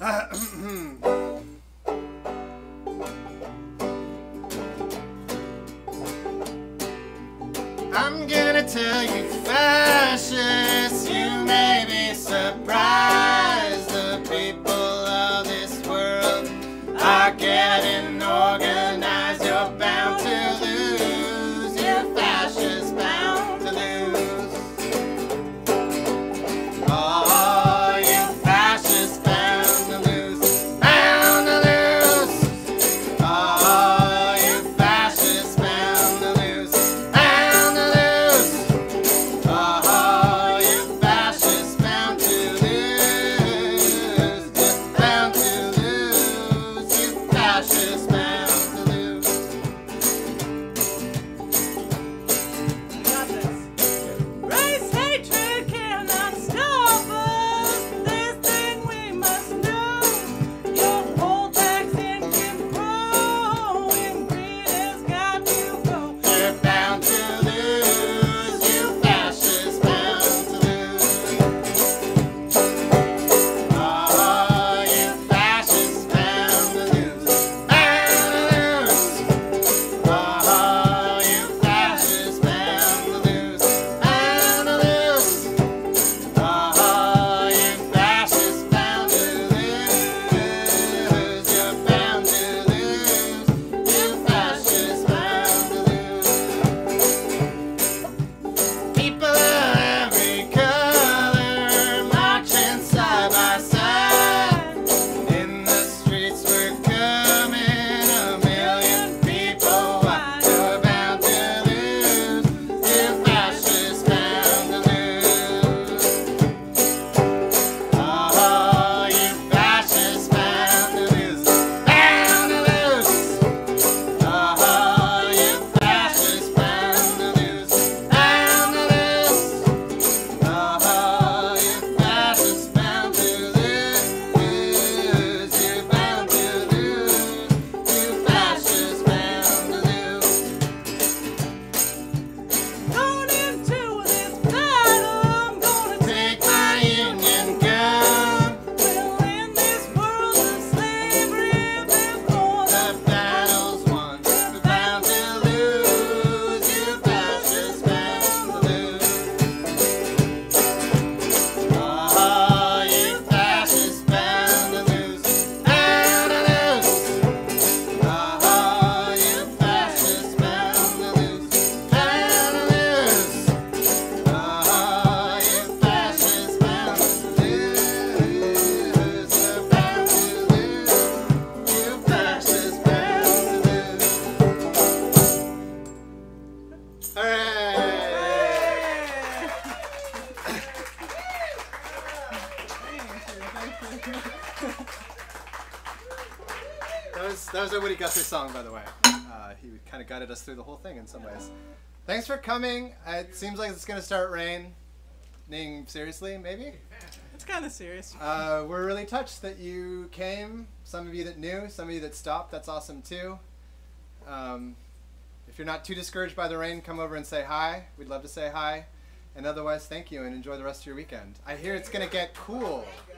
I'm gonna tell you, fascists, you may be surprised. The people of this world are getting organized. You're bound to lose. You're fascists, bound to lose. Oh, you fascists, bound to lose. Bound to lose. Oh, you fascists, bound to lose. Bound to lose. Oh, you fascists, bound to lose. Bound to lose. You fascists, bound to lose. Race hatred cannot stop us. This thing we must do. Your poll tax income growing. Greed has got to go. You're bound to lose. You fascists, bound to lose. Oh, you fascists, bound to lose. Bound to lose. Oh, you fascists, bound to lose. Bound to lose. Oh, you fascists, bound to lose. You're bound to lose. You fascists, bound to lose. People of every color marching side by side. In the streets we're coming, a million people wide. You're bound to lose. You fascists, bound to lose. Oh, you fascists, bound to lose. Bound to lose. Oh, you fascists, bound to lose. Bound to lose. Oh, you fascists, bound to lose. You're bound to lose. You fascists, bound to lose. Going into this battle, I'm gonna Take my Union gun. will end this world of slavery before The battle's won. We're bound to lose. You fascists, bound to lose. Oh, you fascists, bound to lose. Bound to lose. Oh, you fascists, bound to lose. Bound to lose. Oh, you fascists, bound to lose. You're bound to lose. You fascists, bound to lose. Hooray! That was a Woody Guthrie song, by the way. He kind of guided us through the whole thing in some ways. Thanks for coming. It seems like it's going to start raining seriously, maybe? It's kind of serious. We're really touched that you came. Some of you that knew, some of you that stopped. That's awesome too. If you're not too discouraged by the rain, come over and say hi. We'd love to say hi. And otherwise, thank you and enjoy the rest of your weekend. I hear it's going to get cool.